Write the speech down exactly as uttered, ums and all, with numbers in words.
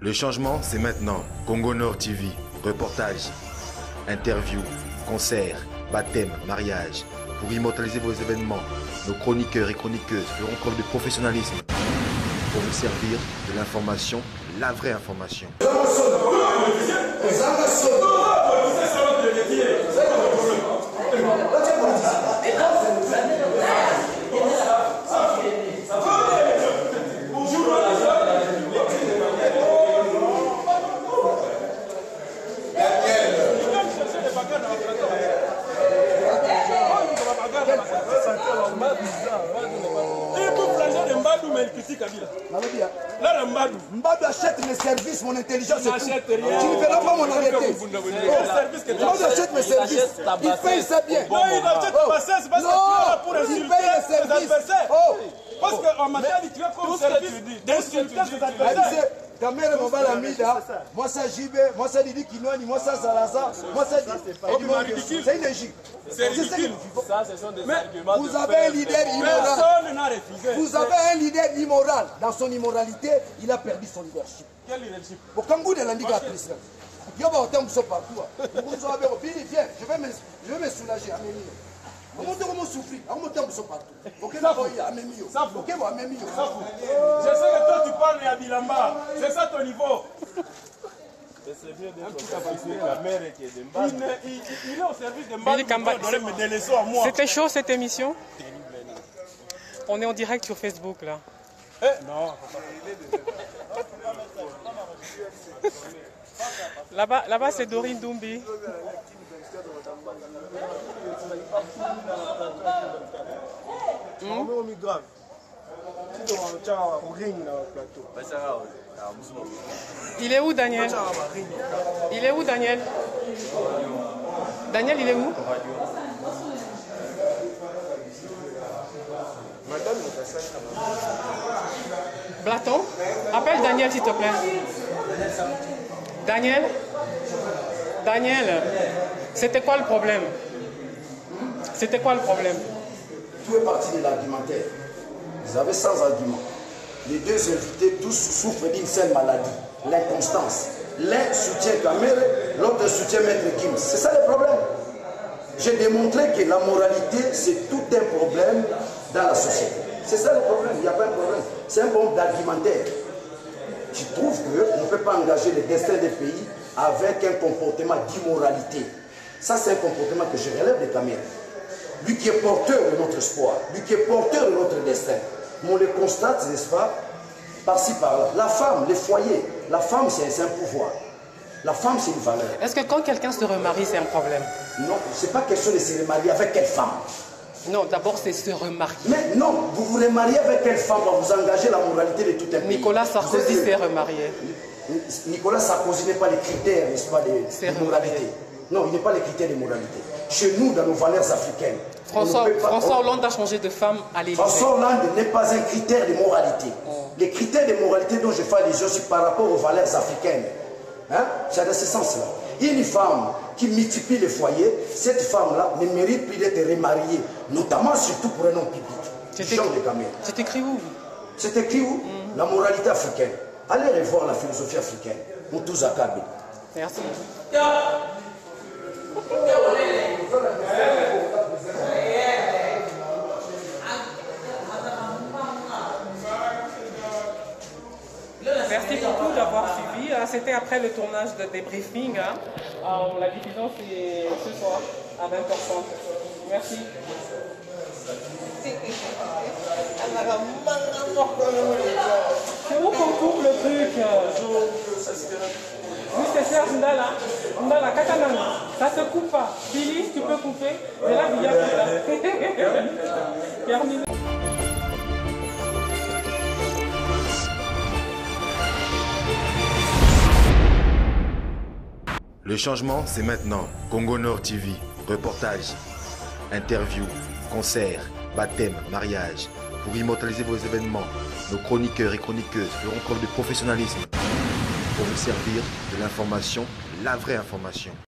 Le changement, c'est maintenant. Congo Nord T V. Reportages, interviews, concerts, baptêmes, mariages. Pour immortaliser vos événements, nos chroniqueurs et chroniqueuses feront preuve de professionnalisme pour vous servir de l'information, la vraie information. Là, Mbadou achète mes services, mon intelligence et tout. Tu ne verras pas mon arrêté. Mbadou achète mes services. Il paye ça bien. Non, il achète pas ça, c'est parce que tu es là pour insulter ses adversaires. Parce qu'en matière de tuer comme service, d'insulter ses adversaires. Ta mère est mon balamida, moi ça Jibé, moi ça Didi Kinouani, moi ça Salaza, moi ça Didi. C'est une Égypte. C'est ridicule. Ça, ce sont des arguments. Vous avez un leader immoral. Personne n'a refusé. Vous avez un leader immoral. Dans son immoralité, il a perdu son leadership. Quel leadership? Au Kangou de l'Andiga président. Il y a un temps partout. Vous avez un viens, je vais me, je vais me soulager. Comment tu vas souffrir? On temps partout. Ok, là, il y a un mémio. Ok, moi, un mémio. Je sais que toi, tu parles à Bilamba. C'est ça ton niveau. C'est mieux d'être la mère qui est de Mbadou. Il est au service de Mbadou. Il donne des leçons à moi. C'était chaud cette émission. On est en direct sur Facebook là. Eh non. Là-bas, là-bas c'est Dorine Dumbi. Hmm? Il est où Daniel? Il est où Daniel? Daniel, il est où? Blaton, appelle Daniel s'il te plaît. Daniel? Daniel, c'était quoi le problème? C'était quoi le problème? Tout est parti de l'argumentaire. Vous avez cent arguments. Les deux invités, tous souffrent d'une seule maladie, l'inconstance. L'un soutient Kamere, l'autre soutient Maître Gims. C'est ça le problème. J'ai démontré que la moralité, c'est tout un problème dans la société. C'est ça le problème, il n'y a pas de problème. C'est un problème d'argumentaire. Je trouve qu'on ne peut pas engager le destin des pays avec un comportement d'immoralité. Ça, c'est un comportement que je relève de Kamere. Lui qui est porteur de notre espoir, lui qui est porteur de notre destin. On le constate, n'est-ce pas, par-ci, par-là. La femme, les foyers, la femme, c'est un pouvoir. La femme, c'est une valeur. Est-ce que quand quelqu'un se remarie, c'est un problème? Non, ce n'est pas question de se remarier avec quelle femme. Non, d'abord, c'est se remarier. Mais non, vous vous remariez avec quelle femme pour vous engager la moralité de tout un pays. Nicolas Sarkozy s'est remarié. Nicolas Sarkozy n'est pas les critères, n'est-ce pas, de, de moralité. Non, il n'est pas les critères de moralité. Chez nous, dans nos valeurs africaines, François, pas, François on, Hollande a changé de femme à l'Élysée. François Hollande n'est pas un critère de moralité. Oh. Les critères de moralité dont je fais allusion, c'est par rapport aux valeurs africaines. Hein? C'est dans ce sens-là. Une femme qui multiplie les foyers, cette femme-là ne mérite plus d'être remariée, notamment surtout pour un homme public. C'est écrit où? C'est écrit où? mm. La moralité africaine. Allez revoir la philosophie africaine. Moutouz Akabe. Merci. Merci beaucoup d'avoir suivi. C'était après le tournage de débriefing. Hein. La diffusion, c'est ce soir à vingt heures trente. Merci. C'est où qu'on coupe le truc? Oui, c'est Serge Ndala. Ndala, Katanana. Ça se coupe pas. Billy, tu peux couper. C'est là qu'il y a tout là. Terminé. Le changement, c'est maintenant. Congo Nord T V. Reportages, interviews, concerts, baptêmes, mariages. Pour immortaliser vos événements, nos chroniqueurs et chroniqueuses feront preuve de professionnalisme pour vous servir de l'information, la vraie information.